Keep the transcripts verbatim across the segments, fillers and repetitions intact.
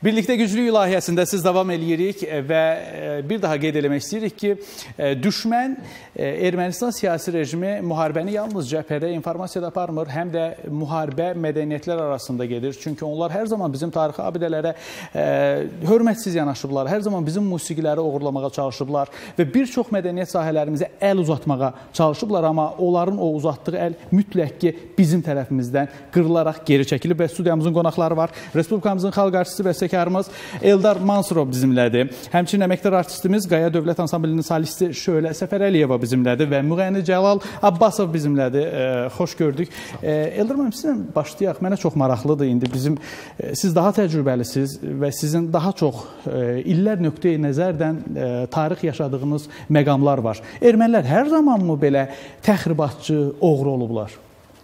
Birlikdə Güclük layihəsində siz davam eləyirik və bir daha qeyd eləmək istəyirik ki, düşmən Ermənistan siyasi rejimi müharibəni yalnız cəbhədə informasiyada aparmır, həm də müharibə mədəniyyətlər arasında gedir. Çünki onlar hər zaman bizim tarixi abidələrə hörmətsiz yanaşıblar, hər zaman bizim musiqiləri oğurlamağa çalışıblar və bir çox mədəniyyət sahələrimizə əl uzatmağa çalışıblar, amma onların o uzatdığı əl mütləq ki, bizim tərəfimizdən qırılaraq geri çəkilib və studiyamızın qonaqları var. Respublikamızın xalq artisti, bəstəkarımız Eldar Mansurov bizimlədir. Həmçinin əməkdar artistimiz Qaya Dövlət Ansamblinin solisti Şölə Səfərəliyeva bizimlədir və müğənni Cəlal Abbasov bizimlədir. E, xoş gördük. E, Eldar müəllim, sizlə başlayaq. Mənə çox maraqlıdır indi bizim, e, siz daha təcrübəlisiniz və sizin daha çox e, illər nöqteyi nəzərdən e, tarix yaşadığınız məqamlar var. Ermənilər hər zamanmı belə təxribatçı, oğru olublar?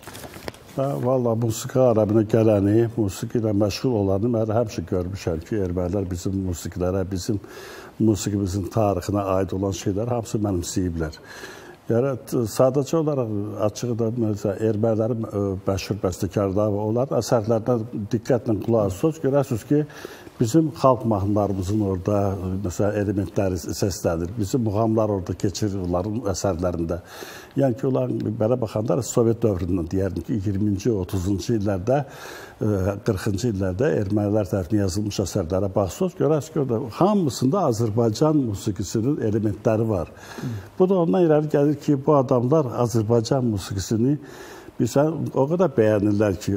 Valla musiqi aləminə gələni, musiqi ilə məşğul olanı mən həmişə görmüşəm ki, ermənilər bizim musiqilərə, bizim musiqimizin tarixinə aid olan şeylər hamısı mənimsəyiblər. Yəni, sadəcə olaraq açığı da ermənilərin məşhur bəstəkarları, onların əsərlərinə diqqətlə qulaq asıyoruz, görərsiniz ki, bizim xalq mahnılarımızın orada məsələn, elementləri səslənir, bizim muğamlar orada keçirir onların əsərlərində. Yəni ki, onlar belə baxanda Sovet dövründən deyərdim ki, iyirminci, otuzuncu illərdə, qırxıncı illərdə ermənilər tərəfindən yazılmış əsərlərə baxsınız, görərsiniz ki, orada hamısında Azərbaycan musiqisinin elementləri var. Bu da ondan irəli gəlir ki, bu adamlar Azərbaycan musiqisini bilsən, o qədər bəyənirlər ki,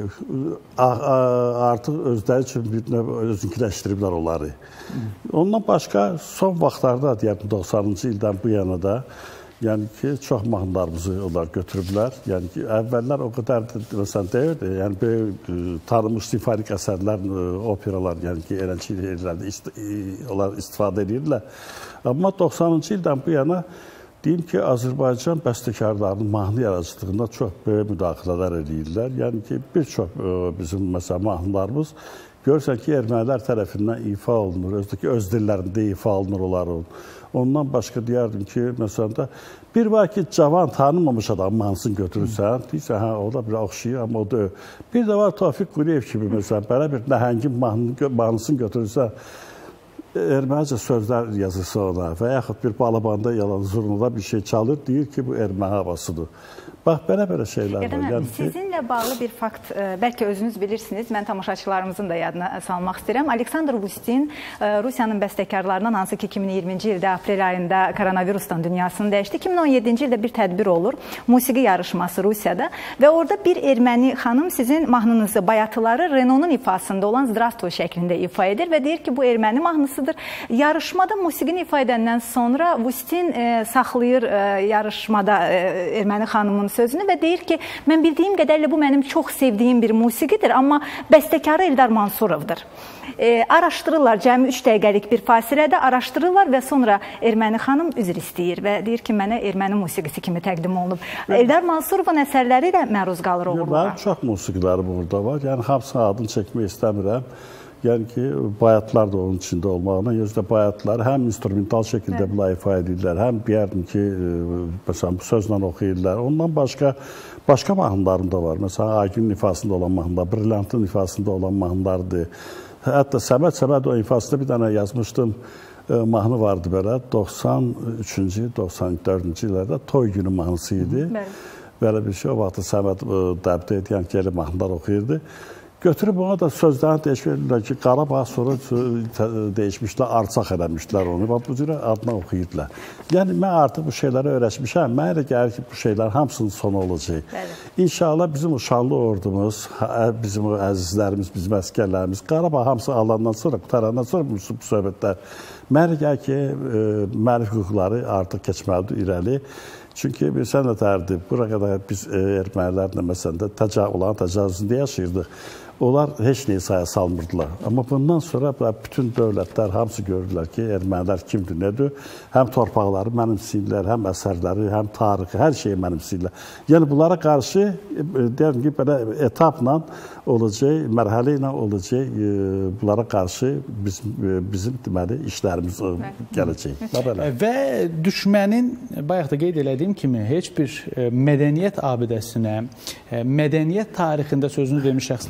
artıq özləri üçün özünkiləşdiriblər onları. Ondan başqa, son vaxtlarda, deyəm, doxsanıncı ildən bu yana da, yəni ki, çox mahnılarımızı onlar götürüblər. Yəni ki, əvvəllər o qədər məsələn deyirdi, yəni böyük tanınmış simfonik əsərlər, operalar, yəni ki, eləncə yerlərdə onlar istifadə edirlər. Amma doxsanıncı ildən bu yana deyim ki, Azərbaycan bəstəkarlarının mahnı yaradıcılığında çox böyük müdaxilələr edirlər. Yəni ki, bir çox bizim məsələn mahnılarımız görürsən ki, ermənilər tərəfindən ifa olunur, özdəki öz dillərində ifa olunur onların. Ondan başqa deyərdim ki, məsələn də bir var ki, cavan tanınmamış adam mahnısını götürürsən, deyirsən, hə, o da bir oxşayır, amma o da öyle. Bir də var Tofiq Quliyev kimi, məsələn, belə bir nəhəngin mahnısını götürürsən, ermənicə sözlər yazırsa ona və yaxud bir balabanda yalan zurnada bir şey çalır, deyir ki, bu erməni havasıdır. Bax, belə-belə şeylər var. Yəni, sizinlə bağlı bir fakt, bəlkə özünüz bilirsiniz, mən tamaşaçılarımızın da yadına salmaq istəyirəm. Aleksandr Ustin, Rusiyanın bəstəkarlarından, hansı ki, iki min iyirminci ildə aprel ayında koronavirusdan dünyasını dəyişdi. iki min on yeddinci ildə bir tədbir olur, musiqi yarışması Rusiyada və orada bir erməni xanım sizin mahnınızı, bayatıları Renault'un ifasında olan Zdravstvoy şəklində ifa edir və deyir ki, bu erməni mahnısıdır. Yarışmada musiqini ifa edəndən sonra Ustin e, saxlayır e, yarışmada e, erməni xanımın sözünü və deyir ki, mən bildiyim qədərlə bu mənim çox sevdiyim bir musiqidir, amma bəstəkarı Eldar Mansurovdur. E, araşdırırlar, cəmi üç dəqiqəlik bir fasilədə araşdırırlar və sonra erməni xanım üzr istəyir və deyir ki, mənə erməni musiqisi kimi təqdim olunub. Eldar Mansurovun əsərləri də məruz qalır oğurluğa. Mənim çox musiqiləri burada var, yəni hamısının adını çəkmək istəmirəm. Yəni ki, bayatlar da onun içində olmağına, özdə bayatlar həm instrumental şəkildə buna ifa edirlər, həm deyərdim ki, məsələn, bu sözlə oxuyurlar. Ondan başqa, başqa mahnılarım da var. Məsələn, Aygünün ifasında olan mahnılar, Brilliantın ifasında olan mahnılardır. Hətta Səməd Səməd o ifasında bir dənə yazmışdım, mahnı vardı belə, doxsan üçüncü, doxsan dördüncü illərdə Toy günü mahnısı idi. Belə bir şey, o vaxtda Səməd dəbdə edən ki, elə mahnılar oxuyurdu. Götürüb ona da sözlərini dəyişmişlər ki, Qarabağ sonra dəyişmişlər, arçaq eləmişlər onu və bu cürə adına oxuyurdular. Yəni, mən artıq bu şeyləri öyrəşmişəm. Mən elə gəlir ki, bu şeylər hamısının sonu olacaq. Bəli. İnşallah bizim uşaqlı ordumuz, bizim əzizlərimiz, bizim əskərlərimiz, Qarabağ hamısı alandan sonra, qutarandan sonra bu, bu söhbətlər. Mən elə gəlir ki, mənif hüquqları artıq keçməlidir irəli. Çünki bilsən nətərdir, bura qədər biz ermənilərlə məsələn də olan təcavüzündə yaşayırdıq. Onlar heç neyi saya salmırdılar. Amma bundan sonra bütün dövlətlər hamısı görürlər ki, ermənilər kimdir, nədir? Həm torpaqları mənimsəyirlər, həm əsərləri, həm tarixi, hər şeyi mənimsəyirlər. Yəni, bunlara qarşı, deyəlim ki, belə etapla olacaq, mərhələ ilə olacaq, bunlara qarşı bizim, bizim deməli, işlərimiz gələcək. Və düşmənin, bayaq da qeyd elədiyim kimi, heç bir mədəniyyət abidəsinə, mədəniyyət tarixində sözünü demiş şəxslərə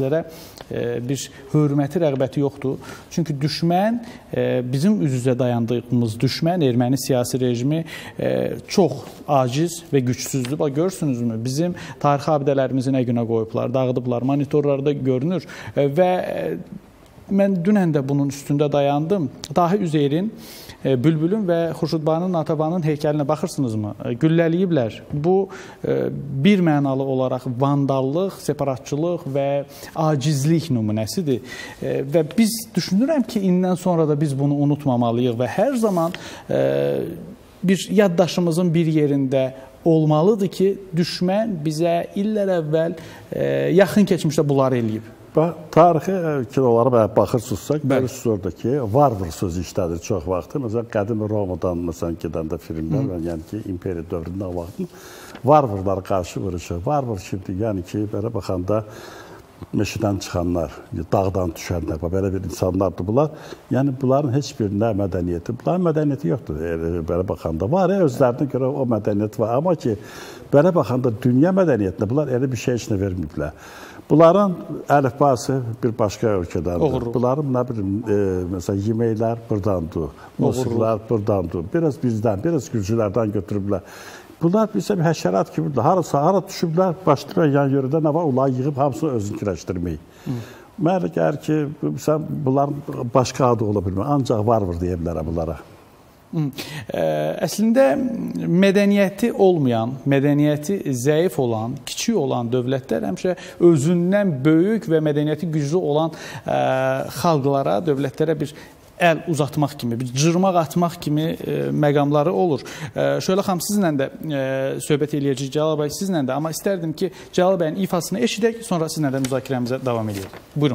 bir hörməti, rəğbəti yoxdur. Çünki düşmən, bizim üz-üzə dayandığımız düşmən, erməni siyasi rejimi çox aciz və gücsüzdür. Bax, görürsünüzmü? Bizim tarixi abidələrimizi nə günə qoyublar, dağıdıblar, monitorlarda görünür və mən dünən də bunun üstündə dayandım. Dahi Üzeyrin, Bülbülün və Xurşudbanın Natəvanın heykəlinə baxırsınızmı? Gülləliyiblər. Bu, bir mənalı olaraq vandallıq, separatçılıq və acizlik nümunəsidir. Və biz düşünürəm ki, indən sonra da biz bunu unutmamalıyıq və hər zaman bir yaddaşımızın bir yerində olmalıdır ki, düşmən bizə illər əvvəl yaxın keçmişdə bunları eləyib. Tarixi kinolara baxırsınızsa, görürsünüz orada ki, varvır sözü işlədir çox vaxtı. Məsələn, qədim Romadan məsələn gedəndə filmlər, yəni ki, imperiya dövründən vaxtın varvırlar qarşı vuruşur. Varvır kimdir? Yəni ki, belə baxanda meşədən çıxanlar, dağdan düşənlər, belə bir insanlardır bunlar. Yəni, bunların heç birinə mədəniyyəti, bunların mədəniyyəti yoxdur, belə baxanda. Var, özlərinə görə o mədəniyyət var. Amma ki, belə baxanda dünya mədəniyyətinə bunlar elə bir şey içinə verməyiblər. Bunların əlifbası bir başqa ölkədəndir. Bunların, nə bilim, məsələn, yeməklər buradandır, musiqilər buradandır. Biraz bizdən, biraz gürcülərdən götürüblər. Bunlar bizə bir həşərat kimidir. Harasa, hara düşüblər, başlayır yan yörədə nə var, onları yığıb hamısını özünkiləşdirmək. Mənə gəlir ki, bunların başqa adı ola bilmir. Ancaq varvır deyə bilərəm bunlara. Əslində, mədəniyyəti olmayan, mədəniyyəti zəif olan, kiçik olan dövlətlər həmişə özündən böyük və mədəniyyəti güclü olan xalqlara, dövlətlərə bir əl uzatmaq kimi, bir cırmaq atmaq kimi məqamları olur. Şöyle xanım, sizlə də söhbət eləyəcək, Cəlal bəy sizlə də, amma istərdim ki, Cəlal bəyin ifasını eşidək, sonra sizlə də müzakirəmizə davam edək. Buyurun.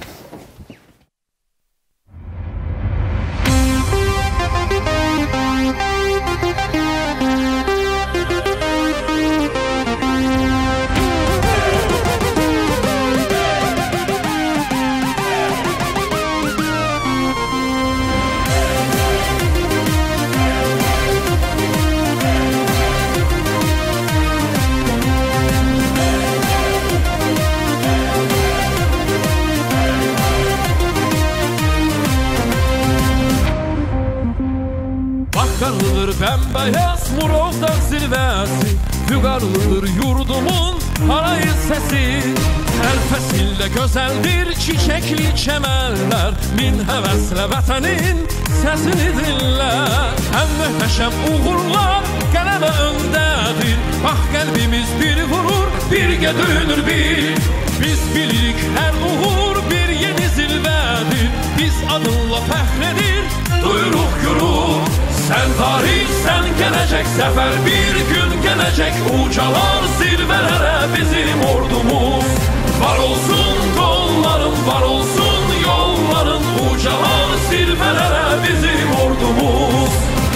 Bembeyaz Murov'dan zirvesi, Fügarlıdır yurdumun harayır sesi. Her fesilde güzeldir çiçekli çemenler, Min hevesle vatanın sesini dinler. Hem mühteşem uğurlar geleme öndedir, Bak kalbimiz bir vurur, bir gedönür bir. Biz bilirik her uğur bir yeni zirvedir, Biz adınla fəhredir, duyuruk yürür. Sen tarih, sen gelecek sefer, bir gün gelecek ucalar zirvelere bizim ordumuz. Var olsun kolların, var olsun yolların, ucalar zirvelere bizim ordumuz.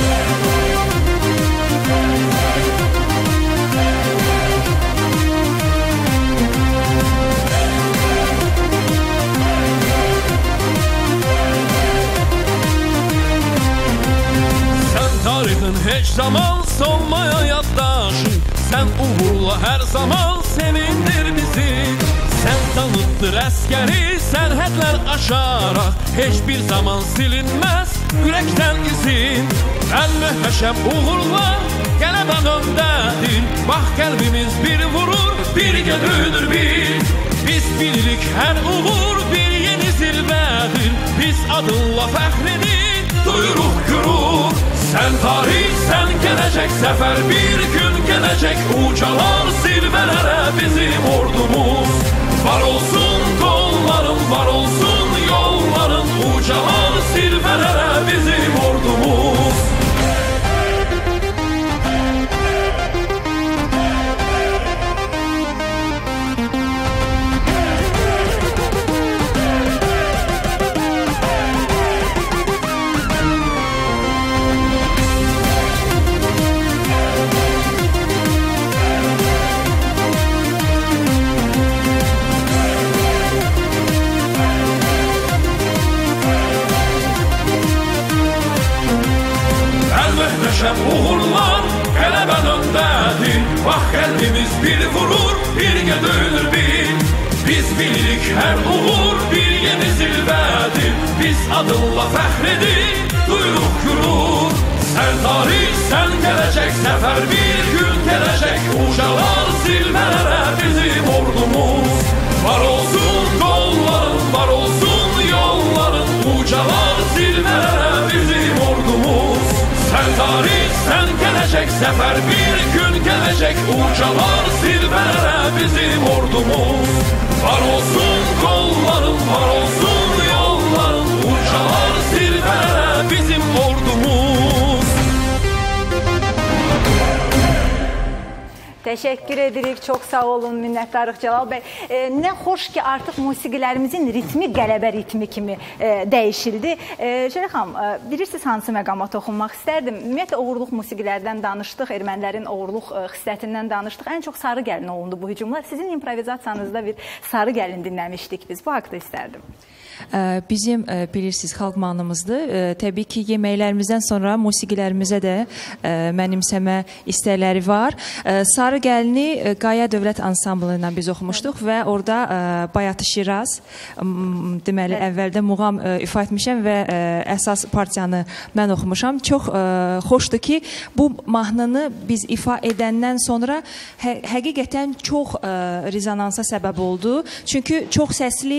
Tarihin hiç zaman solmaya yaddaşı, Sen uğurla her zaman sevindir bizi. Sen tanıttır əskeri sərhədlər aşaraq, Hiçbir zaman silinmez yürekten izin. En mühteşem uğurlar gələbən öndədir, Bak kalbimiz bir vurur, bir gedönür bir. Biz bilirik her uğur bir yeni zirvedir, Biz adınla fəxredir, duyuruk gürur. Sen tarih, sen gelecek sefer, bir gün gelecek ucalar zirvelere bizim ordumuz. Var olsun kolların, var olsun yolların, ucalar zirvelere bizim ordumuz. Uğurlar gələbən öndədir, Bak kalbimiz bir vurur, bir gedönür bir. Biz bilirik her uğur adınla fəxr edir, duyuruq gürur. Sən tarix, sən gələcək, səfər bir gün gələcək, ucalar zirvələrə bizim ordumuz. Var olsun qolların, var olsun yolların, ucalar zirvələrə bizim ordumuz. Sən tarix, sən gələcək, səfər bir gün gələcək, ucalar zirvələrə bizim ordumuz. Var olsun qolların, var olsun yolların, ucalar zirvələrə bizim ordumuz. Təşəkkür edirik, çox sağ olun, minnətdarıq Cəlal bəy. E, nə xoş ki, artıq musiqilərimizin ritmi qələbə ritmi kimi e, dəyişildi. E, Şərə xanım, e, bilirsiniz hansı məqama toxunmaq istərdim? Ümumiyyətlə, oğurluq musiqilərdən danışdıq, ermənilərin oğurluq e, xisletindən danışdıq. Ən çox Sarı Gəlin olundu bu hücumlar. Sizin improvizasiyanızda bir Sarı Gəlin dinləmişdik biz. Bu haqda istərdim. Bizim bilirsiniz xalq mahnımızdır. Təbii ki, yeməklərimizdən sonra musiqilərimizə də mənimsəmə istəkləri var. Sarı Gəlini Qaya Dövlət Ansamblı ilə biz oxumuşduq və orada Bayatı Şiraz, deməli, əvvəldə muğam ifa etmişəm və əsas partiyanı mən oxumuşam. Çox xoşdur ki, bu mahnını biz ifa edəndən sonra hə həqiqətən çox rezonansa səbəb oldu. Çünki çox səsli,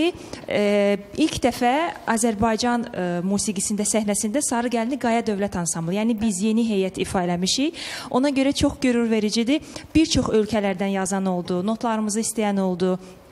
İlk dəfə Azərbaycan e, musiqisində, səhnəsində Sarı Gəlini Qaya Dövlət Ansamblı, yəni biz yeni heyət ifa eləmişik. Ona görə çox qürur vericidir. Bir çox ölkələrdən yazan oldu, notlarımızı istəyən oldu.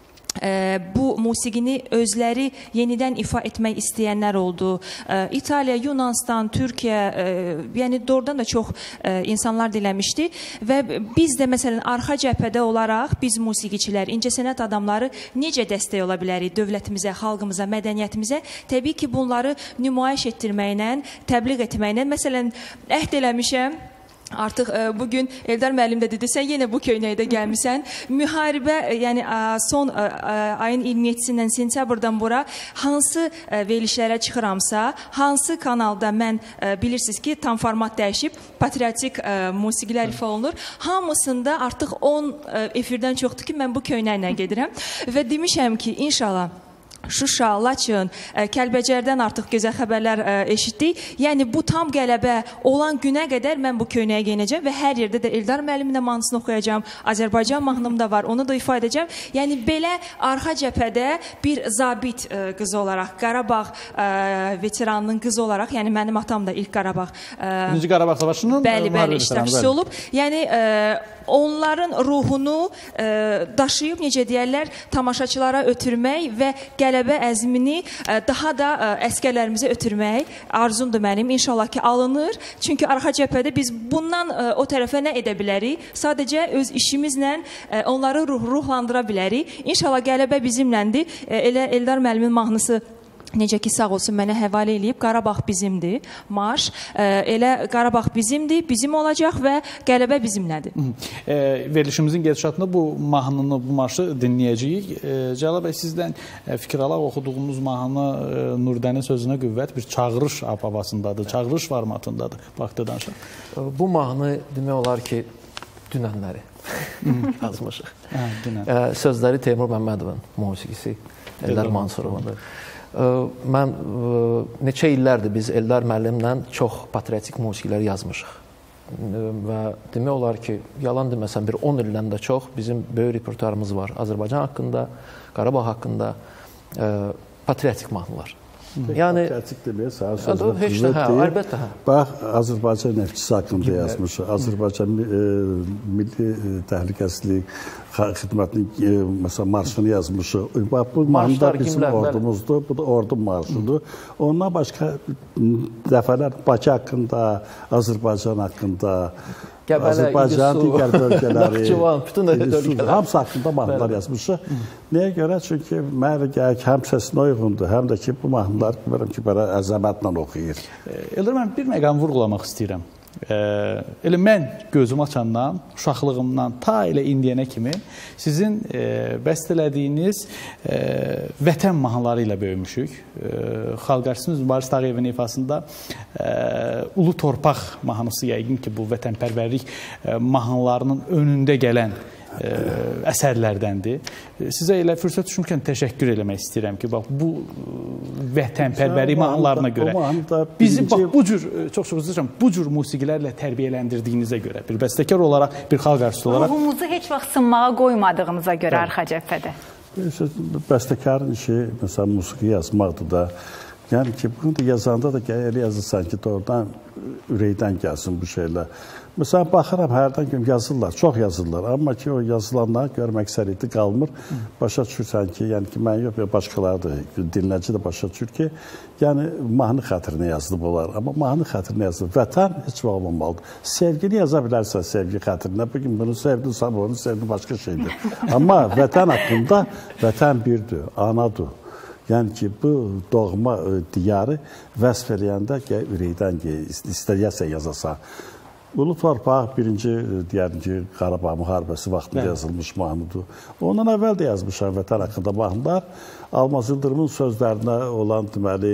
E, bu musiqini özləri yenidən ifa etmək istəyənlər oldu. E, İtaliya, Yunanistan, Türkiyə, e, yəni doğrudan da çox e, insanlar diləmişdi və biz də məsələn arxa cəbhədə olaraq biz musiqiçilər, incəsənət adamları necə dəstək ola bilərik dövlətimizə, xalqımıza, mədəniyyətimizə? Təbii ki, bunları nümayiş etdirməklə, təbliğ etməklə, məsələn, əhd eləmişəm. Artıq e, bugün Eldar müəllim də dedi, sən yenə bu köynəkdə gəlmişsən. Müharibə, yəni e, son e, ayın iyirmi yeddisindən sentyabrdan bura hansı e, verilişlərə çıxıramsa, hansı kanalda mən e, bilirsiniz ki, tam format dəyişib, patriotik e, musiqilər ifa olunur. Hamısında artıq on e, efirdən çoxdur ki, mən bu köynəklə gedirəm və demişəm ki, inşallah Şuşa, Laçın, Kəlbəcərdən artıq gözəl xəbərlər eşitdik. Yəni bu tam qələbə olan günə qədər mən bu köynəyə geyinəcəm və hər yerdə də Eldar müəllimin də mahnısını oxuyacağam. Azərbaycan mahnım da var, onu da ifa edəcəm. Yəni belə arxa cəbhədə bir zabit qızı olaraq, Qarabağ veteranının qızı olaraq, yəni mənim atam da ilk Qarabağ Birinci Qarabağ Savaşının bəli, bəli, iştirakçısı olub. Yəni onların ruhunu e, daşıyıb, necə deyərlər, tamaşaçılara ötürmək və qələbə əzmini e, daha da e, əskərlərimizə ötürmək arzumdur mənim. İnşallah ki, alınır. Çünki arxa cəbhədə biz bundan e, o tərəfə nə edə bilərik? Sadəcə öz işimizlə e, onları ruh ruhlandıra bilərik. İnşallah qələbə bizimləndir. E, elə Eldar müəllimin mahnısı necə ki, sağ olsun, mənə həvalə eləyib, Qarabağ bizimdir, marş. E, elə Qarabağ bizimdir, bizim olacaq və qələbə bizimlədir. E, verilişimizin gedişatında bu mahnını, bu marşı dinləyəcəyik. E, Cəlal bəy, sizdən e, fikir alaq, oxuduğumuz mahnı e, Nurdənin sözünə qüvvət bir çağırış havasındadır, çağırış formatındadır. Vaxtı danışaq. Bu mahnı demək olar ki, dünənləri yazmışıq. Hə, dünən. E, sözləri Teymur Məmmədovun, musiqisi Eldar Mansurovun. Mən neçə illərdir biz Eldar müəllimlə çox patriotik musiqilər yazmışıq. Və demək olar ki, yalan deməsəm, bir on ildən də çox bizim böyük repertuarımız var. Azərbaycan haqqında, Qarabağ haqqında patriotik mahnılar. Yəni patriotik deməyə sağ sözünə heç də, hə, əlbəttə, hə. Bax, Azərbaycan neftçisi haqqında yazmışıq. Azərbaycan e, Milli e, Təhlükəsizlik Xidmətinin məsələn marşını yazmışıq. Bax, bu mahnıda bizim ordumuzdur, bu da ordu marşıdır. Ondan başqa dəfələr Bakı haqqında, Azərbaycan haqqında, Qəbələ, Azərbaycanın digər bölgələri, Naxçıvan, bütün bölgələr. Hamısı haqqında mahnılar yazmışıq. Nəyə görə? Çünki mənə gəlir ki, həm səsinə uyğundur, həm də ki, bu mahnılar bilmirəm ki, belə əzəmətlə oxuyur. Eldar, mən bir məqam vurğulamaq istəyirəm. Elə mən gözüm açandan, uşaqlığımdan ta elə indiyənə kimi sizin bəstələdiyiniz vətən mahnıları ilə böyümüşük. Xalq artistimiz Mübariz Tağıyevin ifasında Ulu Torpaq mahnısı yəqin ki, bu vətənpərvərlik mahnılarının önündə gələn əsərlərdəndir. Sizə elə fürsət düşmüşkən təşəkkür eləmək istəyirəm ki, bax, bu vətənpərvəri mahnılarına görə bizi bax bu cür, çox çox üzrəyəm, bu cür musiqilərlə tərbiyələndirdiyinizə görə, bir bəstəkar olaraq, bir xalq artisti olaraq ruhumuzu heç vaxt sınmağa qoymadığımıza görə arxa cəbhədə. Bəstəkarın işi, məsələn, musiqi yazmaqdır da. Yəni ki, bunu da yazanda da elə yazırsan ki, doğrudan ürəkdən gəlsin bu şeylər. Məsələn, baxıram, hərdən gün yazırlar, çox yazırlar. Amma ki, o yazılanları görmək səriyyəti qalmır. Başa düşürsən ki, yəni ki, mən yox, başqaları da, dinləyici də başa düşür ki, yəni, mahnı xətrinə yazılıb olar. Amma mahnı xətrinə yazılıb. Vətən heç vaxt olmamalıdır. Sevgini yaza bilərsən sevgi xətrinə. Bugün bunu sevdin, sabah onu sevdin, başqa şeydir. Amma vətən haqqında vətən birdir, anadır. Yəni ki, bu doğma diyarı vəsf eləyəndə ürəkdən istəyərsən yazasan. Ulu Torpaq birinci deyərim ki, Qarabağ müharibəsi vaxtında yazılmış mahnıdır. Ondan əvvəl də yazmışam vətən haqqında mahnılar. Almaz Yıldırımın sözlərinə olan deməli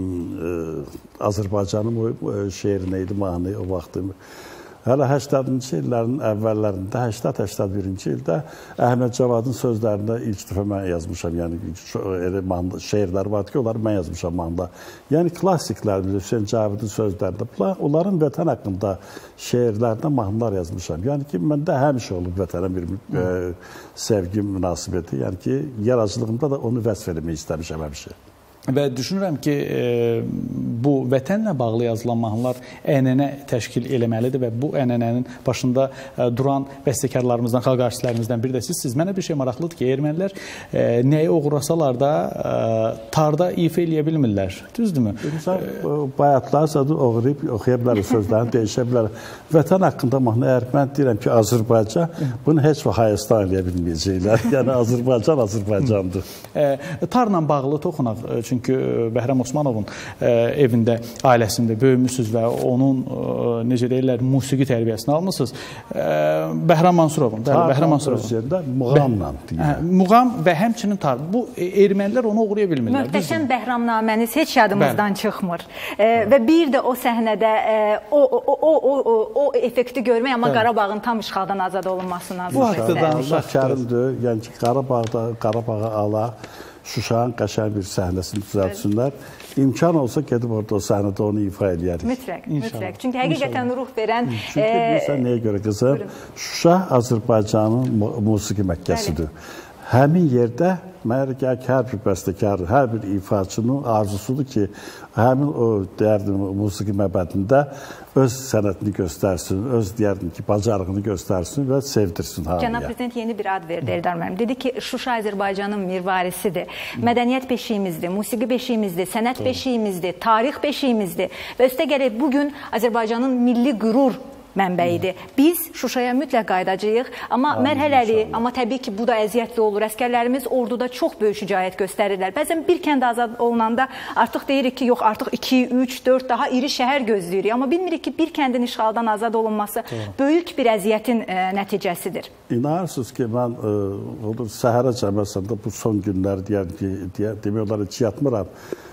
Azərbaycanın şeiri idi mahnı o vaxtı. Hələ səksəninci illərin əvvəllərində, səksən səksən birinci ildə Əhməd Cavadın sözlərində ilk dəfə mən yazmışam. Yəni, şeirlər var ki, onları mən yazmışam mahnıda. Yəni, klassiklərimiz, Hüseyin Cavidin sözlərində, onların vətən haqqında şeirlərdə mahnılar yazmışam. Yəni ki, məndə həmişə olub vətənə bir sevgi münasibəti. Yəni ki, yaradıcılığımda da onu vəsf eləmək istəmişəm həmişə. Və düşünürəm ki, bu vətənlə bağlı yazılan mahnılar ənənə təşkil eləməlidir və bu ənənənin başında duran bəstəkarlarımızdan, xalq artistlərimizdən biri də sizsiniz. Mənə bir şey maraqlıdır ki, ermənilər nəyi uğrasalar da tarda ifa eləyə bilmirlər. Düzdürmü? Bayatlarsa da oğrayıb oxuya bilər, sözlərini dəyişə bilər. Vətən haqqında mahnı, əgər mən deyirəm ki, Azərbaycan, bunu heç vaxt Hayastan eləyə bilməyəcəklər. Yəni, Azərbaycan, Azərbaycandır. Tarla bağlı toxunaq. Çünki Bəhrəm Osmanovun evində, ailəsində böyümüsünüz və onun, necə deyirlər, musiqi tərbiyəsini almışsınız. Bəhrəm Mansurovun, Bəhrəm Mansurovun. Muğamla deyir. Muğam və həmçinin tar. Bu, ermənilər onu uğraya bilmirlər. Möhtəşəm Bəhramnaməniz heç yadımızdan çıxmır. Və bir də o səhnədə o effekti görmək, amma Qarabağın tam işğaldan azad olunmasına. Bu haqda danışaq. Kərimdir, yəni ki, Qarabağda, Qarabağa alaq. Şuşanın qəşəng bir səhnəsini düzəltsinlər. İmkan olsa gedib orada o səhnədə onu ifa edərik. Mütləq, mütləq. Çünki həqiqətən ruh verən... Çünki bilirsən nəyə görə qızım? Şuşa Azərbaycanın musiqi Məkkəsidir. Həmin yerdə mənə gəlir ki, hər bir bəstəkar, hər bir ifaçının arzusudur ki, həmin o deyərdim, musiqi məbədində öz sənətini göstərsin, öz deyərdim ki, bacarığını göstərsin və sevdirsin hamıya. Cənab Prezident yeni bir ad verdi Eldar müəllim. Dedi ki, Şuşa Azərbaycanın mirvarisidir, mədəniyyət beşiyimizdir, musiqi beşiyimizdir, sənət beşiyimizdir, tarix beşiyimizdir və üstə gələk bugün Azərbaycanın milli qürur mənbəyidir. Biz Şuşaya mütləq qayıdacağıq, amma mərhələli, amma təbii ki, bu da əziyyətli olur. Əskərlərimiz orduda çox böyük şücaət göstərirlər. Bəzən bir kənd azad olunanda artıq deyirik ki, yox, artıq iki, üç, dörd daha iri şəhər gözləyirik. Amma bilmirik ki, bir kəndin işğaldan azad olunması böyük bir əziyyətin nəticəsidir. İnanırsınız ki, mən səhərə cəməsəndə bu son günlər demək olar ki, yatmıram.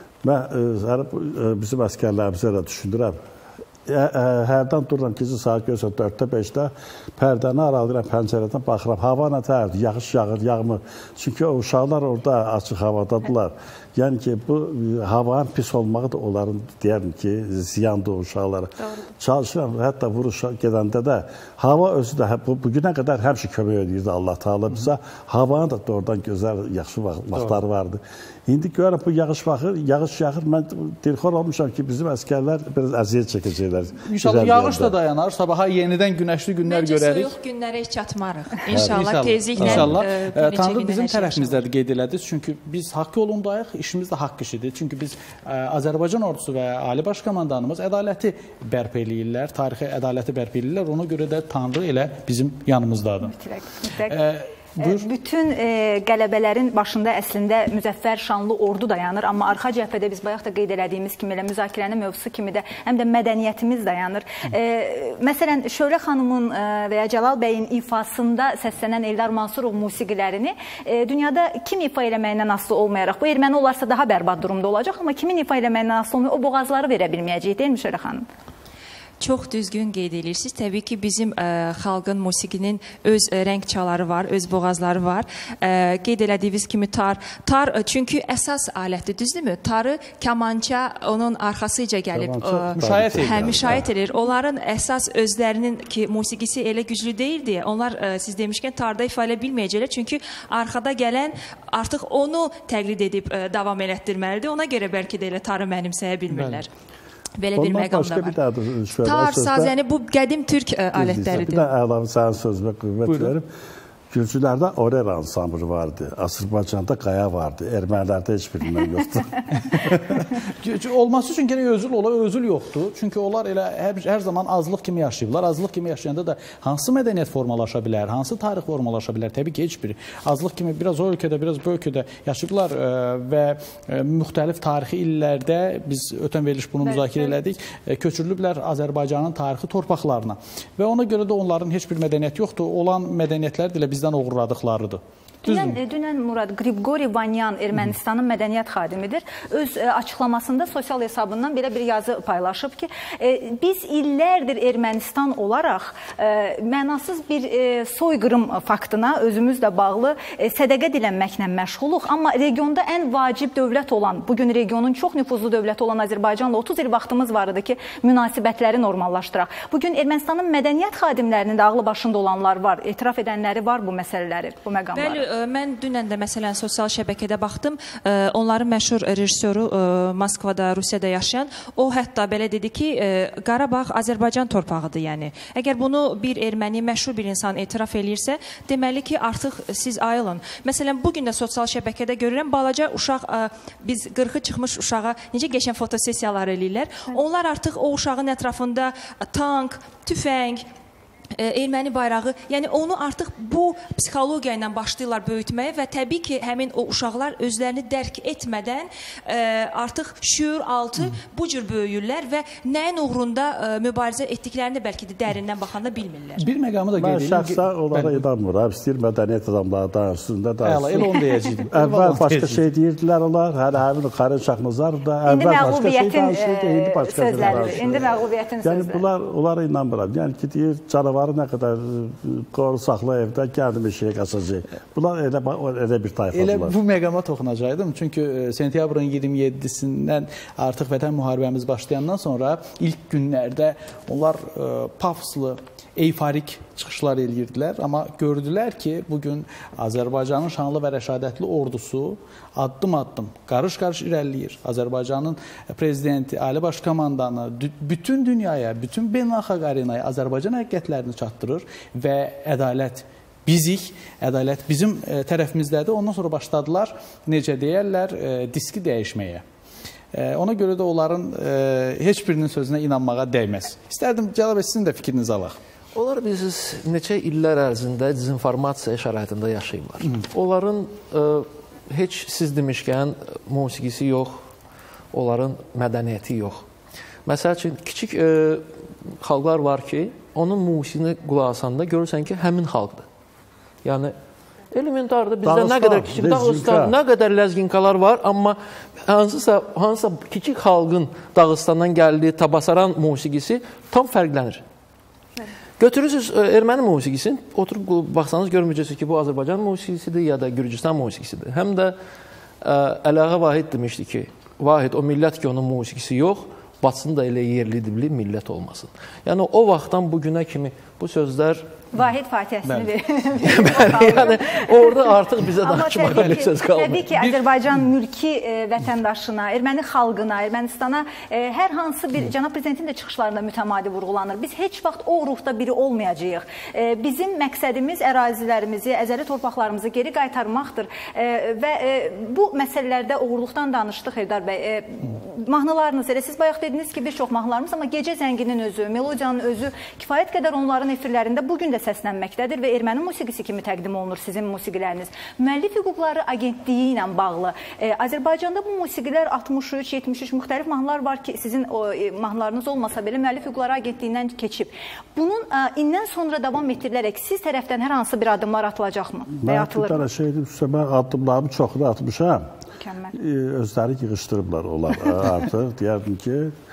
Mən bizim əskərlərimizə də düşünürəm. Hərdən dururam gecə saat görürsən dörddə beşdə pərdəni aralayıram, pəncərədən baxıram. Hava nə tərdir, yağış yağır, yağmır. Çünki o uşaqlar orada açıq havadadılar. Yəni ki, bu havanın pis olmağı da onların deyərim ki, ziyandır o uşaqlara. Çalışıram, hətta vuruşa gedəndə də hava özü də bugünə qədər həmişə kömək edirdi Allah Teala bizə. Havanın da doğrudan gözəl, yaxşı vaxtları vardı. İndi görürəm bu yağış baxır, yağış yağır. Mən dilxor olmuşam ki, bizim əskərlər biraz əziyyət çəkəcəklər. İnşallah yağış da dayanar, sabaha yenidən günəşli günlər görərik. Məncə soyuq günlərə heç çatmarıq. İnşallah tezliklə. Tanrı bizim tərəfimizdədir, qeyd elədiniz. Çünki biz haqq yolundayıq, işimiz də haqq işidir. Çünki biz Azərbaycan ordusu və Ali Baş Komandanımız ədaləti bərpa eləyirlər, tarixi ədaləti bərpa eləyirlər. Ona görə də Tanrı elə bizim yanımızdadır. Mütləq, mütləq. Buyur. Bütün e, qələbələrin başında əslində müzəffər şanlı ordu dayanır, amma arxa cəbhədə biz bayaq da qeyd elədiyimiz kimi, elə müzakirənin mövzusu kimi də həm də mədəniyyətimiz dayanır. E, məsələn, Şöhrə xanımın e, və ya Cəlal bəyin ifasında səslənən Eldar Mansurov musiqilərini e, dünyada kim ifa eləməyindən asılı olmayaraq, bu erməni olarsa daha bərbad durumda olacaq, amma kimin ifa eləməyindən asılı olmayaraq o boğazları verə bilməyəcək, deyil mi Şöhrə xanım? Çox düzgün qeyd edirsiniz. Təbii ki, bizim ə, xalqın musiqinin öz ə, rəng çaları var, öz boğazları var. Ə, qeyd elədiyiniz kimi tar. Tar ə, çünki əsas alətdir, düzdürmü? Tarı kamança onun arxasıca gəlib ə, müşayiət edir. Hə, müşayiət edir. Onların əsas özlərinin ki, musiqisi elə güclü deyildi. Onlar ə, siz demişkən tarda ifadə bilməyəcəklər. Çünki arxada gələn artıq onu təqlid edib ə, davam elətdirməlidir. Ona görə bəlkə də elə tarı mənimsəyə bilmirlər. Bəli. Belə bir məqam da var. Tar, saz, yəni bu qədim türk ə, alətləridir. Bir də əlavə sənin sözünə qüvvət verim. Gürcülərdə Orel ansamblı vardı, Azərbaycanda Qaya vardı, ermənilərdə heç birindən yoxdur. Olması üçün gərək özül ola, özül yoxdur. Çünki onlar elə hər, hər zaman azlıq kimi yaşayıblar. Azlıq kimi yaşayanda da hansı mədəniyyət formalaşa bilər, hansı tarix formalaşa bilər? Təbii ki, heç biri. Azlıq kimi biraz o ölkədə, biraz bu ölkədə yaşayıblar və müxtəlif tarixi illərdə biz ötən veriliş bunu müzakirə elədik, köçürülüblər Azərbaycanın tarixi torpaqlarına. Və ona görə də onların heç bir mədəniyyəti yoxdur. Olan mədəniyyətlər də bizdən oğurladıqlarıdır. Dünən, dünən Murad Qrigori Vanyan Ermənistanın mədəniyyət xadimidir. Öz ə, açıqlamasında sosial hesabından belə bir yazı paylaşıb ki, ə, biz illərdir Ermənistan olaraq ə, mənasız bir ə, soyqırım faktına özümüzlə bağlı ə, sədəqə dilənməklə məşğuluq. Amma regionda ən vacib dövlət olan, bugün regionun çox nüfuzlu dövləti olan Azərbaycanla otuz il vaxtımız var idi ki, münasibətləri normallaşdıraq. Bugün Ermənistanın mədəniyyət xadimlərinin də ağlı başında olanlar var, etiraf edənləri var bu məsələləri, bu məqamları. Bəli, mən dünən də məsələn sosial şəbəkədə baxdım. Onların məşhur rejissoru Moskvada, Rusiyada yaşayan, o hətta belə dedi ki, Qarabağ Azərbaycan torpağıdır, yəni. Əgər bunu bir erməni, məşhur bir insan etiraf eləyirsə, deməli ki, artıq siz ayılın. Məsələn, bugün də sosial şəbəkədə görürəm, balaca uşaq, biz qırxı çıxmış uşağa necə qəşəng fotosessiyalar eləyirlər. Onlar artıq o uşağın ətrafında tank, tüfəng, erməni bayrağı, yəni onu artıq bu psixologiya ilə başlayırlar böyütməyə və təbii ki, həmin o uşaqlar özlərini dərk etmədən ə, artıq şüur altı bu cür böyüyürlər və nəyin uğrunda ə, mübarizə etdiklərini bəlkə də dərindən baxanda bilmirlər. Bir məqamı da qeyd edeyim. Mən şəxsən onlara inanmıram. İstəyir mədəniyyət adamları danışsın da danışsın. Əla, elə onu deyəcəkdim. Əvvəl başqa şey deyirdilər onlar, hələ həmin Xarın Şaxnazar da əvvəl başqa şey danışırdı, indi başqa şey danışırdı. İndi məğlubiyyətin sözləri. Yəni bunlar, onlara inanmıram. Yəni ki, deyir, canavarı nə qədər qoru saxla evdə, gəldim eşeyə qaçacaq. Bunlar elə, elə bir tayfadılar. Elə bu məqama toxunacaqdım. Çünki sentyabrın iyirmi yeddisindən artıq vətən müharibəmiz başlayandan sonra ilk günlərdə onlar ə, pafoslu, eyfarik çıxışlar eləyirdilər. Amma gördülər ki, bugün Azərbaycanın şanlı və rəşadətli ordusu addım-addım, qarış-qarış irəliləyir. Azərbaycanın prezidenti, Ali Baş Komandanı bütün dünyaya, bütün beynəlxalq arenaya Azərbaycan həqiqətlərini çatdırır və ədalət bizik, ədalət bizim ə, tərəfimizdədir. Ondan sonra başladılar, necə deyərlər, ə, diski dəyişməyə. Ə, ona görə də onların ə, heç birinin sözünə inanmağa dəyməz. İstərdim, Cəlal bəy, sizin də fikrinizi alaq. Onlar biz neçə illər ərzində dezinformasiya şəraitində yaşayırlar. Hı. Onların ə, heç siz demişkən musiqisi yox, onların mədəniyyəti yox. Məsəl üçün, kiçik ə, xalqlar var ki, onun musiqini qulaq asanda görürsən ki, həmin xalqdır. Yəni, elementardır, bizdə Dağıstan, nə qədər kiçik Dağıstan, nə qədər ləzginkalar var, amma hansısa, hansısa kiçik xalqın Dağıstandan gəldiyi Tabasaran musiqisi tam fərqlənir. Götürürsünüz erməni musiqisini, oturub baxsanız görməyəcəksiniz ki, bu Azərbaycan musiqisidir ya da Gürcüstan musiqisidir. Həm də Əliağa Vahid demişdi ki, Vahid o millət ki, onun musiqisi yox, batsın da elə yerli dibli millət olmasın. Yəni o vaxtdan bugünə kimi bu sözlər Vahid Fatihəsini verir. Yəni orada artıq bizə danışmağa bir söz qalmır. Təbii ki, Azərbaycan mülki e, vətəndaşına, erməni xalqına, Ermənistana e, hər hansı bir, cənab prezidentin də çıxışlarında mütəmadi vurğulanır. Biz heç vaxt o ruhda biri olmayacağıq. E, bizim məqsədimiz ərazilərimizi, əzəli torpaqlarımızı geri qaytarmaqdır. E, və e, bu məsələlərdə uğurluqdan danışdıq, Eldar bəy. E, mahnılarınız, elə siz bayaq dediniz ki, bir çox mahnılarımız, amma Gecə Zənginin özü, melodiyanın özü kifayət qədər onların efirlərində bugün də səslənməkdədir və erməni musiqisi kimi təqdim olunur sizin musiqiləriniz. Müəllif hüquqları agentliyi ilə bağlı e, Azərbaycanda bu musiqilər altmış üç yetmiş üç müxtəlif mahnılar var ki, sizin o e, mahnılarınız olmasa belə müəllif hüquqları agentliyindən keçib. Bunun e, indən sonra davam etdirilərək siz tərəfdən hər hansı bir addımlar atılacaqmı? Mən bir dənə şey dedim, mən addımlarımı çoxunu atmışam. E, özləri yığışdırıblar onlar artıq. Deyərdim ki,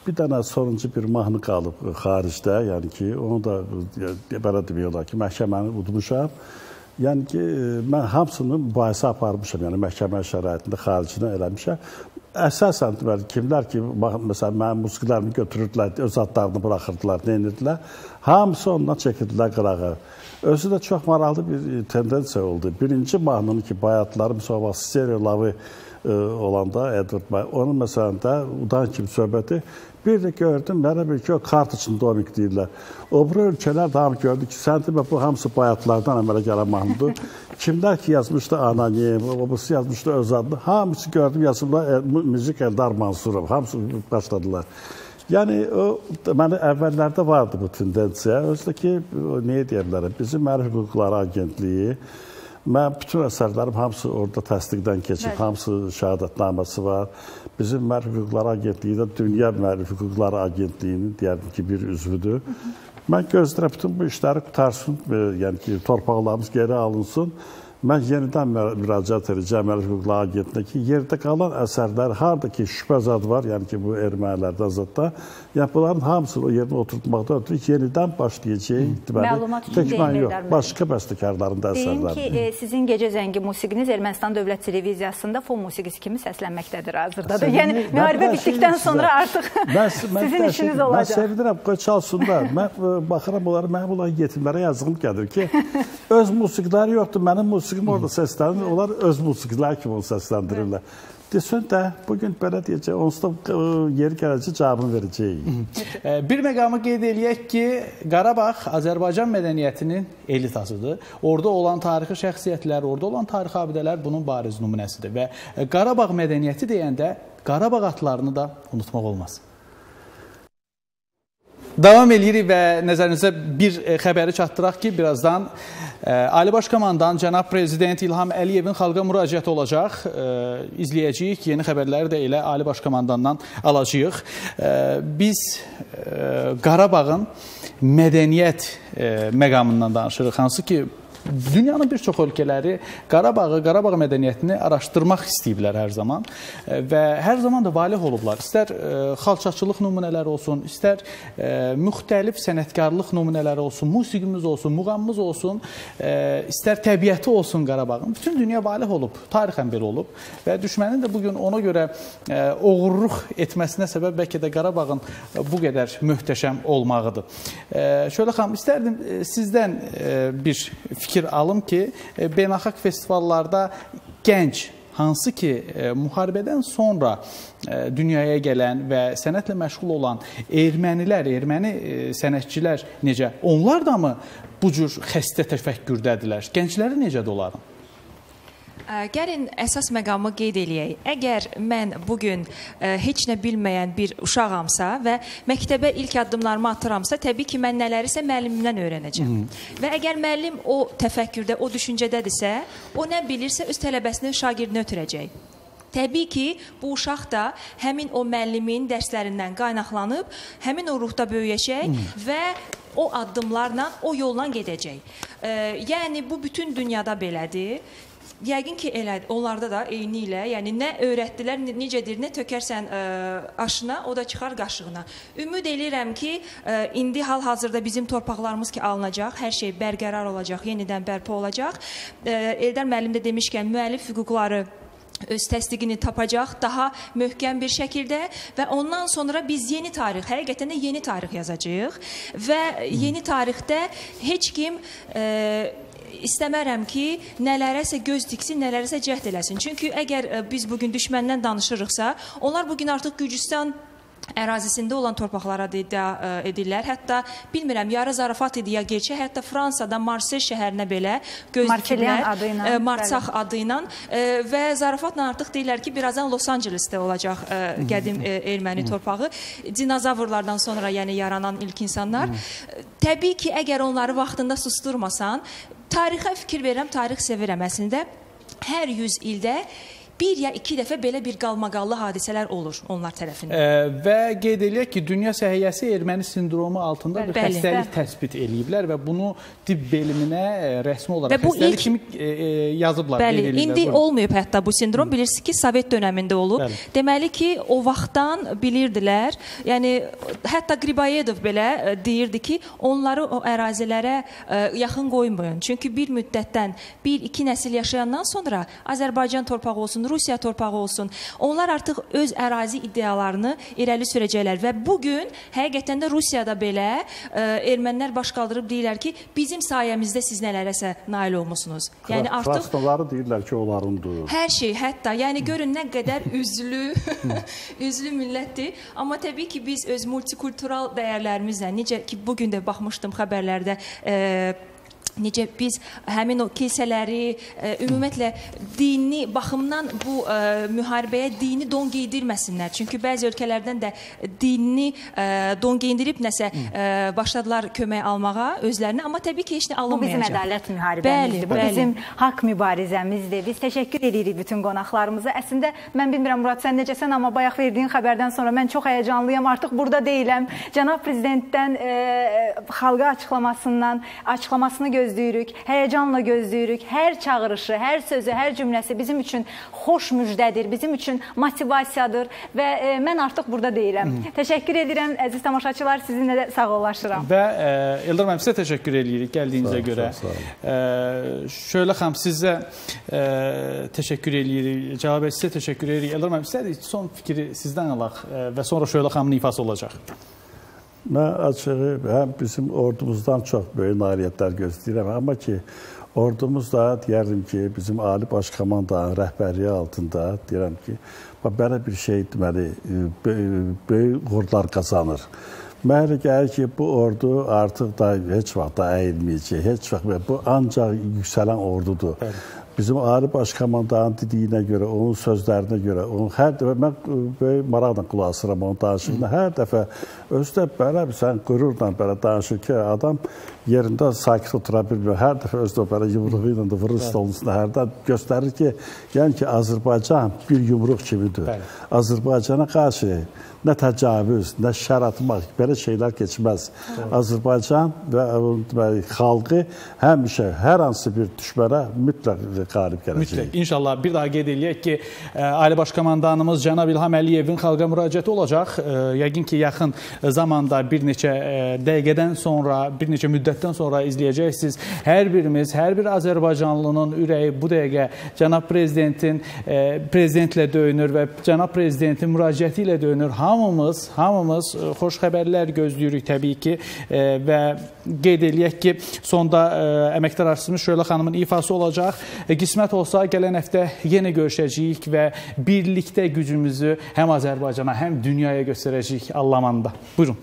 bir dənə sonuncu bir mahnı qalıb xaricdə, yəni ki, onu da belə demək olar ki, məhkəməni udmuşam. Yəni ki, mən hamısını mübahisə aparmışam, yəni məhkəmə şəraitində xaricindən eləmişəm. Əsasən deməli, kimlər ki, məsələn, mənim musiqilərimi götürürdülər, öz adlarını buraxırdılar, nə edirdilər, hamısı ondan çəkirdilər qırağa. Özü də çox maraqlı bir tendensiya oldu. Birinci mahnını ki, bayatlarım sonra Stereo Love olanda, Edward May, onun məsələn də udan kimi söhbəti, bir də gördüm, mənə bir ki, o kart için domik deyirlər. O bura ölkələr daha gördü ki, sən demə, bu hamısı bayatlardan əmələ gələn mahnıdır. Kimlər ki, yazmışdı Anonim, obası yazmışdı öz adını, hamısı gördüm, yazımlar müzik Eldar Mansurov, hamısı başladılar. Yəni, o, mənə əvvəllərdə vardı bu tendensiya. Özdə ki, niyə deyə bilərəm, bizim Mərif Hüquqları Agentliyi, mən bütün əsərlərim hamısı orada təsdiqdən keçib, hamısı şəhadətnaməsi var. Bizim Mərif Hüquqları Agentliyi də Dünya Mərif Hüquqları Agentliyinin deyərdim ki, bir üzvüdür. Mən gözlərəm bütün bu işləri qutarsın, yəni ki, torpaqlarımız geri alınsın. Mən yenidən müraciət edəcəm Mərif Hüquqları Agentliyinə ki, yerdə qalan əsərlər, harada ki, şübhə zad var, yəni ki, bu ermənilərdən zadda, yəni bunların hamısını o yerinə oturtmaqda ötürü yenidən başlayacaq. Məlumat üçün deyim yox, başqa bəstəkarların da əsərləri. Deyim ki, sizin Gecə Zəngi musiqiniz Ermənistan Dövlət Televiziyasında fon musiqisi kimi səslənməkdədir hazırda da. Yəni, müharibə bitdikdən sonra artıq sizin işiniz olacaq. Mən sevinirəm, qoy çalsınlar. Mən baxıram onları, mənim onların yetimlərə yazığım gəlir ki, öz musiqiləri yoxdur, mənim musiqim orada səslənir, onlar öz musiqiləri kimi onu səsləndirirlər. Desin də, bugün belə deyəcək, onsuz da yeri gələcək cavabını verəcəyik. Bir məqamı qeyd eləyək ki, Qarabağ Azərbaycan mədəniyyətinin elitasıdır. Orada olan tarixi şəxsiyyətlər, orada olan tarixi abidələr bunun bariz nümunəsidir. Və Qarabağ mədəniyyəti deyəndə Qarabağ atlarını da unutmaq olmaz. Davam edirik və nəzərinizə bir xəbəri çatdıraq ki, birazdan Ali Baş Komandan cənab Prezident İlham Əliyevin xalqa müraciəti olacaq. İzləyəcəyik, yeni xəbərləri də elə Ali Baş Komandandan alacağıq. Biz Qarabağın mədəniyyət məqamından danışırıq, hansı ki, dünyanın bir çox ölkələri Qarabağı, Qarabağ mədəniyyətini araşdırmaq istəyiblər hər zaman və hər zaman da valih olublar. İstər xalçaçılıq nümunələri olsun, istər müxtəlif sənətkarlıq nümunələri olsun, musiqimiz olsun, muğamımız olsun, istər təbiəti olsun Qarabağın. Bütün dünya valih olub, tarixən belə olub və düşmənin də bugün ona görə oğurluq etməsinə səbəb bəlkə də Qarabağın bu qədər möhtəşəm olmağıdır. Şöyle xanım, istərdim sizdən bir fikir fikir alım ki, beynəlxalq festivallarda gənc, hansı ki, müharibədən sonra dünyaya gələn və sənətlə məşğul olan ermənilər, erməni sənətçilər necə? Onlar da mı bu cür xəstə təfəkkürdədirlər? Gəncləri necədir onların? Gəlin əsas məqamı qeyd eləyək. Əgər mən bugün heç nə bilməyən bir uşağamsa və məktəbə ilk addımlarımı atıramsa, təbii ki, mən nələrisə müəllimimdən öyrənəcəm. Hmm. Və əgər müəllim o təfəkkürdə, o düşüncədədirsə, o nə bilirsə öz tələbəsini, şagirdini ötürəcək. Təbii ki, bu uşaq da həmin o müəllimin dərslərindən qaynaqlanıb, həmin o ruhda böyüyəcək hmm. və o addımlarla, o yolla gedəcək. E, yəni, bu bütün dünyada belədir. Yəqin ki, elə, onlarda da eyni ilə, yəni nə öyrətdilər, necədir, nə tökərsən ə, aşına, o da çıxar qaşığına. Ümid eləyirəm ki, ə, indi hal-hazırda bizim torpaqlarımız ki alınacaq, hər şey bərqərar olacaq, yenidən bərpa olacaq. Ə, Eldar müəllim də demişkən, müəllif hüquqları öz təsdiqini tapacaq daha möhkəm bir şəkildə və ondan sonra biz yeni tarix, həqiqətən də yeni tarix yazacağıq və yeni tarixdə heç kim ə, İstəmərəm ki, nələrəsə göz diksin, nələrəsə cəhd eləsin. Çünki əgər biz bugün düşməndən danışırıqsa, onlar bugün artıq Gürcüstan ərazisində olan torpaqlara da iddia edirlər. Hətta, bilmirəm, yarı zarafat idi ya gerçək, hətta Fransada Marsel şəhərinə belə göz dikirlər, Marsax adı ilə və zarafatla artıq deyirlər ki, birazdan Los Angeles'də olacaq qədim erməni torpağı. Dinozavrlardan sonra yəni yaranan ilk insanlar. Təbii ki, əgər onları vaxtında susturmasan, tarixə fikir verirəm, tarix sevirəm əslində. Hər yüz ildə bir ya iki dəfə belə bir qalmaqallı hadisələr olur onlar tərəfindən. E, və qeyd eləyək ki, Dünya Səhiyyəsi erməni sindromu altında bir Bəli, xəstəlik bəli. təsbit eləyiblər və bunu tibb beliminə rəsmi olaraq Və bu xəstəlik ilk- kimi e, e, yazıblar. Bəli, qeyd eləyirlər. indi Buyurun. olmayıb hətta bu sindrom. Bilirsiniz ki, Sovet dönəmində olub. Bəli. Deməli ki, o vaxtdan bilirdilər. Yəni hətta Griboyedov belə e, deyirdi ki, onları o ərazilərə e, yaxın qoymayın. Çünki bir müddətdən bir iki nəsil yaşayandan sonra Azərbaycan torpağı olsun, Rusiya torpağı olsun, onlar artıq öz ərazi iddialarını irəli sürəcəklər və bu gün həqiqətən də Rusiyada belə e, ermənilər baş qaldırıb deyirlər ki, bizim sayəmizdə siz nələrəsə nail olmusunuz. Yəni artıq Krasnoları deyirlər ki, onlarındır. hər şey, hətta, yəni görün nə qədər üzlü, üzlü millətdir. Amma təbii ki, biz öz multikultural dəyərlərimizlə, necə ki, bugün də baxmışdım xəbərlərdə, e, necə biz həmin o kilsələri, e, ümumiyyətlə dini baxımdan bu e, müharibəyə dini don geydirməsinlər. Çünki bəzi ölkələrdən də dini e, don geyindirib nəsə e, başladılar kömək almağa özlərini, amma təbii ki, heç nə Bu alınmayacaq. bizim ədalət müharibəmizdir, Bəli, bu bəli. bizim haqq mübarizəmizdir. Biz təşəkkür edirik bütün qonaqlarımıza. Əslində, mən bilmirəm, Murad, sən necəsən, amma bayaq verdiyin xəbərdən sonra mən çox həyəcanlıyam, artıq burada deyiləm. Cənab Prezidentdən e, xalqa açıqlamasından, açıqlamasını gözləyirik, həyəcanla gözləyirik. Hər çağırışı, hər sözü, hər cümləsi bizim üçün xoş müjdədir, bizim üçün motivasiyadır və e, mən artıq burada deyiləm. Hmm. Təşəkkür edirəm, əziz tamaşaçılar, sizinlə də sağollaşıram. Və e, Eldar müəllim, sizə təşəkkür edirik gəldiyinizə Sağ ol, görə. sağ ol. E, Şöyle xanım, sizə e, təşəkkür edirik. Cavab sizə təşəkkür edirik. Eldar müəllim, istədik son fikri sizdən alaq e, və sonra Şöyle xanımın ifası olacaq. Mən açığı həm bizim ordumuzdan çox böyük nailiyyətlər gözləyirəm, amma ki, ordumuz da deyərdim ki, bizim Ali Baş Komandanın rəhbərliyi altında deyirəm ki, belə bir şey deməli, böyük uğurlar qazanır. Mənə gəlir ki, bu ordu artıq da heç vaxt da əyilməyəcək, heç vaxt, bu ancaq yüksələn ordudur. Bəli. Bizim Ali Baş Komandanın dediyinə görə, onun sözlərinə görə, onun hər dəfə, mən böyük maraqla qulaq asıram onun danışığına, hər dəfə özdə belə bir sən qürurla belə danışır ki, adam yerində sakit otura bilmir, hər dəfə özdə belə yumruğu ilə də vurur stolun üstünə, hərdən göstərir ki, yəni ki, Azərbaycan bir yumruq kimidir. Bəli. Azərbaycana qarşı nə təcavüz, nə şər atmaq, belə şeylər keçməz. Bəli. Azərbaycan və deməli, xalqı həmişə hər hansı bir düşmənə mütləq qalib gələcək. Mütləq. İnşallah bir daha qeyd eləyək ki, Ali Baş Komandanımız cənab İlham Əliyevin xalqa müraciəti olacaq. Yəqin ki, yaxın zamanda bir neçə dəqiqədən sonra, bir neçə müddətdən sonra izləyəcəksiniz. Hər birimiz, hər bir Azərbaycanlının ürəyi bu dəqiqə cənab Prezidentin prezidentlə döyünür və cənab Prezidentin müraciəti ilə döyünür. Hamımız, hamımız xoş xəbərlər gözləyirik təbii ki və qeyd eləyək ki, sonda əməkdar artistimiz Şöyle xanımın ifası olacaq. Qismət olsa gələn həftə yenə görüşəcəyik və birlikdə gücümüzü həm Azərbaycana, həm dünyaya göstərəcəyik Allamanında. Buyurun.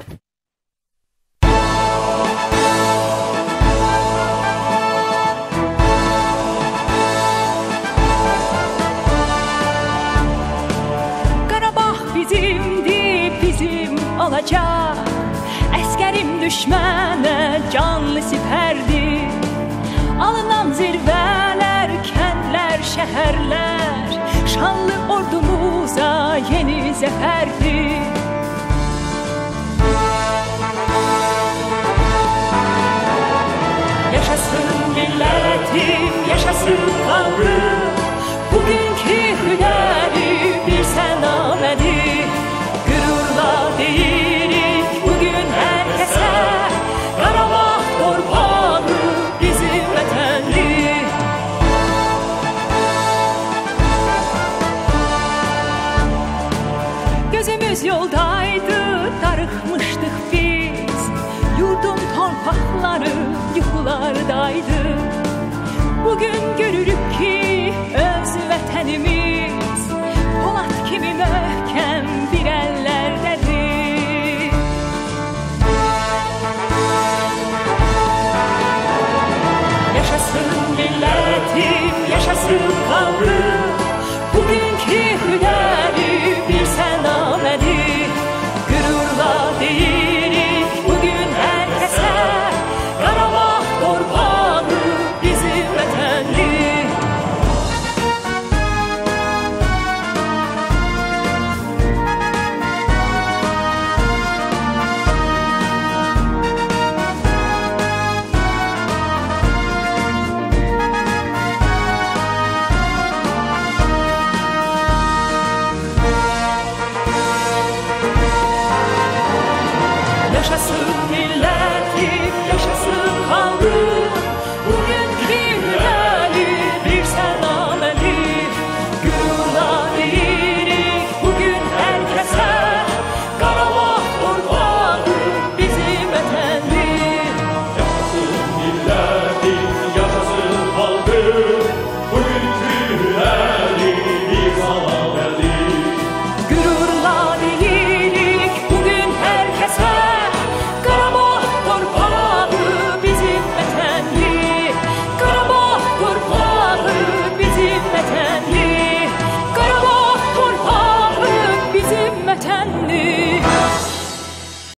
Qarabağ bizimdir, bizim olacaq. Əskərim düşmənə canlı sipərdir. Alınan zirvələr, kəndlər, şəhərlər, şanlı ordumuza yeni zəfərdir. Yaşasın millətim, yaşasın xalqım, bugünkü hünəri bir sənamədir. Qürurla deyirik bugün hər kəsə, Qarabağ torpağı bizim vətəndir. Gözümüz yoldaydı, darıxmışdıq biz, yurdum torpaqları yuxulardaydı. Bugün görürük ki, öz vətənimiz Polat kimi möhkəm bir əllərdədir. Yaşasın millətim, yaşasın xalqım, bugünkü hünəri bir sənamədir. Qürurla deyirik bugün hər kəsə, Qarabağ torpağı bizim vətəndir. yaşasın